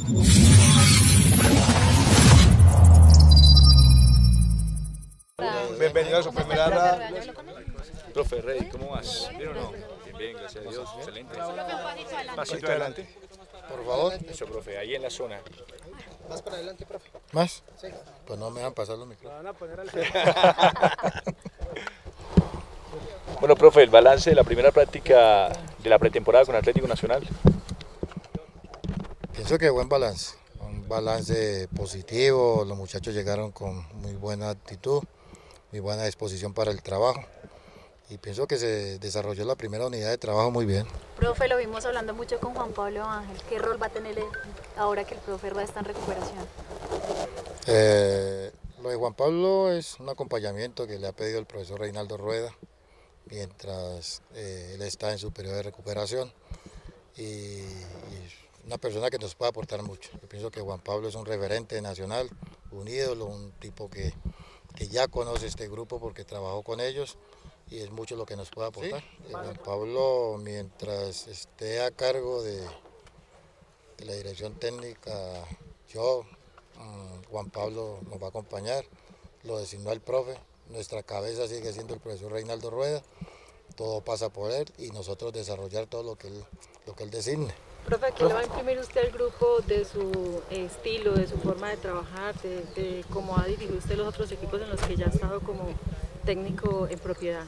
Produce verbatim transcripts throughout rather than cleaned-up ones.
Bienvenido a su primera hora. Profe Rey, ¿cómo vas? ¿Bien o no? Bien, bien, gracias a Dios, excelente. Pasito adelante. Por favor. Eso, profe, ahí en la zona. Más para adelante, profe. ¿Más? Sí. Pues no me van a pasar los micrófonos. Van a poner al Bueno, profe, el balance de la primera práctica de la pretemporada con Atlético Nacional. Pienso que buen balance, un balance positivo, los muchachos llegaron con muy buena actitud, muy buena disposición para el trabajo y pienso que se desarrolló la primera unidad de trabajo muy bien. Profe, lo vimos hablando mucho con Juan Pablo Ángel, ¿qué rol va a tener él ahora que el profe Herrera está en recuperación? Eh, lo de Juan Pablo es un acompañamiento que le ha pedido el profesor Reinaldo Rueda mientras eh, él está en su periodo de recuperación y, y una persona que nos puede aportar mucho. Yo pienso que Juan Pablo es un referente nacional, un ídolo, un tipo que, que ya conoce este grupo porque trabajó con ellos y es mucho lo que nos puede aportar. ¿Sí? Eh, Juan Pablo, mientras esté a cargo de, de la dirección técnica, yo, um, Juan Pablo nos va a acompañar, lo designó el profe, nuestra cabeza sigue siendo el profesor Reinaldo Rueda, todo pasa por él y nosotros desarrollar todo lo que él, lo que él designe. Profe, ¿qué le va a imprimir usted al grupo de su estilo, de su forma de trabajar, de, de cómo ha dirigido usted los otros equipos en los que ya ha estado como técnico en propiedad?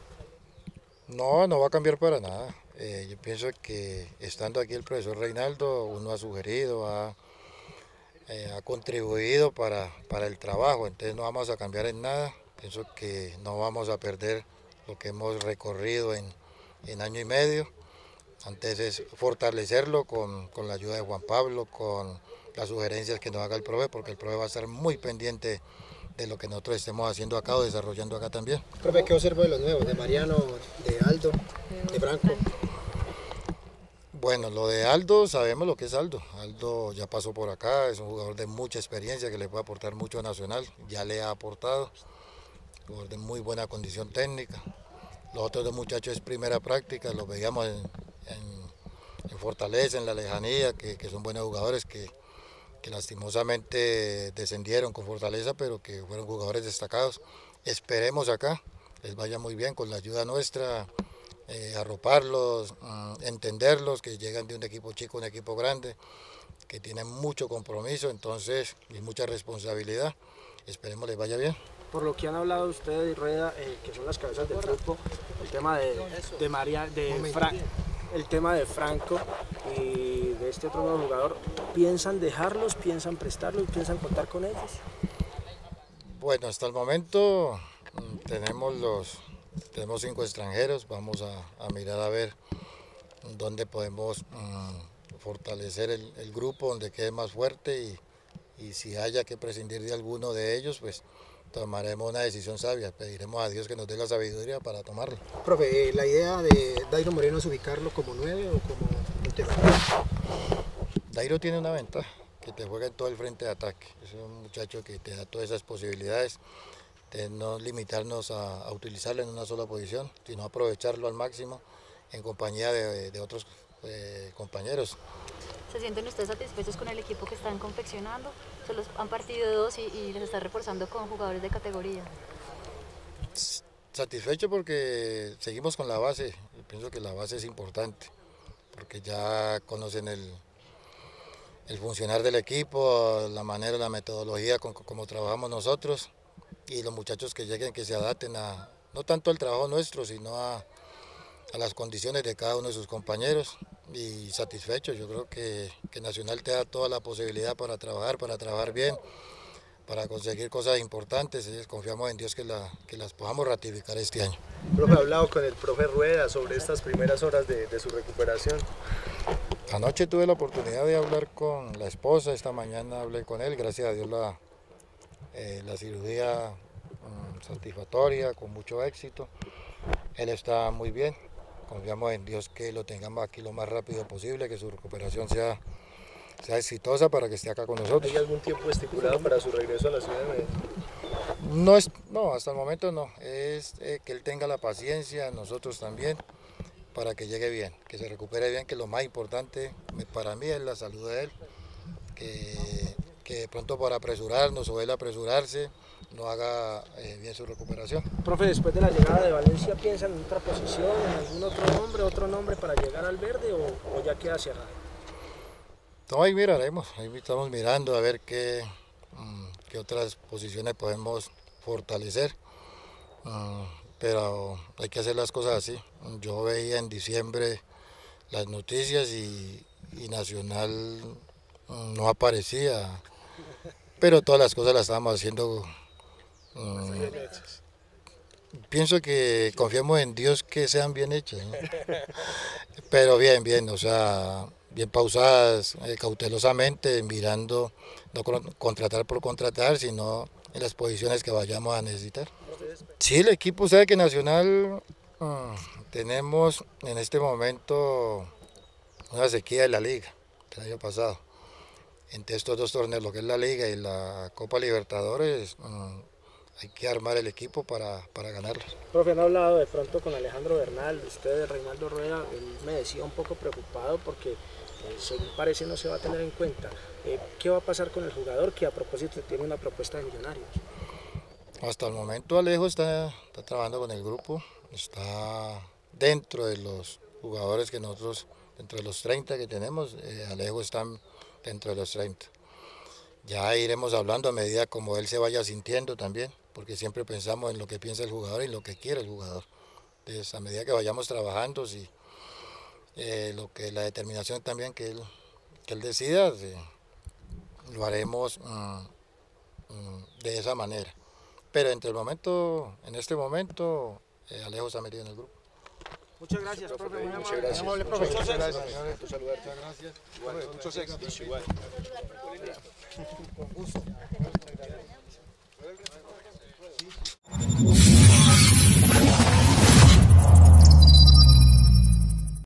No, no va a cambiar para nada. Eh, yo pienso que estando aquí el profesor Reinaldo, uno ha sugerido, ha, eh, ha contribuido para, para el trabajo, entonces no vamos a cambiar en nada. Pienso que no vamos a perder lo que hemos recorrido en, en año y medio. Antes es fortalecerlo con, con la ayuda de Juan Pablo, con las sugerencias que nos haga el profe, porque el profe va a estar muy pendiente de lo que nosotros estemos haciendo acá o desarrollando acá también. Profe, ¿qué observo de los nuevos? ¿De Mariano, de Aldo, de Franco? Bueno, lo de Aldo, sabemos lo que es Aldo. Aldo ya pasó por acá, es un jugador de mucha experiencia que le puede aportar mucho a Nacional, ya le ha aportado, jugador de muy buena condición técnica. Los otros dos muchachos es primera práctica, los veíamos en, en, en Fortaleza, en la lejanía, que, que son buenos jugadores, que, que lastimosamente descendieron con Fortaleza, pero que fueron jugadores destacados. Esperemos acá, les vaya muy bien con la ayuda nuestra, eh, arroparlos, um, entenderlos, que llegan de un equipo chico a un equipo grande, que tienen mucho compromiso entonces y mucha responsabilidad. Esperemos les vaya bien. Por lo que han hablado ustedes y Rueda, eh, que son las cabezas del grupo, el tema de, de, María, de Fra, el tema de Franco y de este otro nuevo jugador, ¿piensan dejarlos, piensan prestarlos, piensan contar con ellos? Bueno, hasta el momento tenemos los tenemos cinco extranjeros, vamos a, a mirar a ver dónde podemos um, fortalecer el, el grupo, donde quede más fuerte y, y si haya que prescindir de alguno de ellos, pues tomaremos una decisión sabia, pediremos a Dios que nos dé la sabiduría para tomarla. Profe, ¿la idea de Dairo Moreno es ubicarlo como nueve o como puntero? Dairo tiene una ventaja, que te juega en todo el frente de ataque, es un muchacho que te da todas esas posibilidades, de no limitarnos a, a utilizarlo en una sola posición, sino aprovecharlo al máximo en compañía de, de otros eh, compañeros. ¿Se sienten ustedes satisfechos con el equipo que están confeccionando? Se los han partido dos y, y les está reforzando con jugadores de categoría. Satisfecho porque seguimos con la base. Yo pienso que la base es importante, porque ya conocen el, el funcionar del equipo, la manera, la metodología con como trabajamos nosotros y los muchachos que lleguen que se adapten a, no tanto al trabajo nuestro, sino a, a las condiciones de cada uno de sus compañeros. Y satisfecho, yo creo que, que Nacional te da toda la posibilidad para trabajar, para trabajar bien, para conseguir cosas importantes, y confiamos en Dios que, la, que las podamos ratificar este año. Profe, ¿ha hablado con el profe Rueda sobre estas primeras horas de, de su recuperación? Anoche tuve la oportunidad de hablar con la esposa, esta mañana hablé con él, gracias a Dios la, eh, la cirugía um, satisfactoria, con mucho éxito, él está muy bien. Confiamos en Dios que lo tengamos aquí lo más rápido posible, que su recuperación sea, sea exitosa para que esté acá con nosotros. ¿Hay algún tiempo estipulado para su regreso a la ciudad de Medellín? No, es, no hasta el momento no. Es eh, que él tenga la paciencia, nosotros también, para que llegue bien, que se recupere bien, que lo más importante para mí es la salud de él que, que de pronto por apresurarnos o él apresurarse no haga eh, bien su recuperación. Profe, después de la llegada de Valencia, ¿piensan en otra posición, en algún otro nombre, otro nombre para llegar al verde o, o ya queda cerrado? No, ahí miraremos, ahí estamos mirando a ver qué, qué otras posiciones podemos fortalecer, pero hay que hacer las cosas así. Yo veía en diciembre las noticias y, y Nacional no aparecía, pero todas las cosas las estábamos haciendo. Um, pienso que confiamos en Dios que sean bien hechas, ¿no? Pero bien, bien, o sea, bien pausadas, eh, cautelosamente, mirando, no contratar por contratar, sino en las posiciones que vayamos a necesitar. Sí, el equipo sabe que Nacional um, tenemos en este momento una sequía de la liga del año pasado. Entre estos dos torneos, lo que es la liga y la Copa Libertadores, um, hay que armar el equipo para, para ganarlos. Profe, han hablado de pronto con Alejandro Bernal, usted de Reinaldo Rueda, él me decía un poco preocupado porque eh, según parece no se va a tener en cuenta. Eh, ¿Qué va a pasar con el jugador que a propósito tiene una propuesta de Millonarios? Hasta el momento Alejo está, está trabajando con el grupo, está dentro de los jugadores que nosotros, dentro de los treinta que tenemos, eh, Alejo está dentro de los treinta. Ya iremos hablando a medida como él se vaya sintiendo también, porque siempre pensamos en lo que piensa el jugador y en lo que quiere el jugador. Entonces, a medida que vayamos trabajando, sí, eh, lo que la determinación también que él, que él decida, sí, lo haremos um, um, de esa manera. Pero entre el momento, en este momento, eh, Alejo está metido en el grupo. Muchas gracias, profe. Muy Muchas gracias. Muchas gracias. Muchas gracias. Igual, muchos éxitos. Igual. Con gusto. Muchas gracias.